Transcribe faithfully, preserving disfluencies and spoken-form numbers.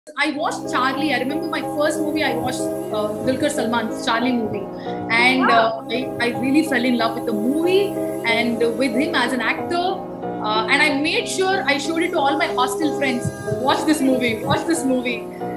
I watched Charlie. I remember my first movie I watched, uh, Dulquer Salmaan's Charlie movie, and uh, I, I really fell in love with the movie and with him as an actor. Uh, and I made sure I showed it to all my hostel friends. Watch this movie. Watch this movie.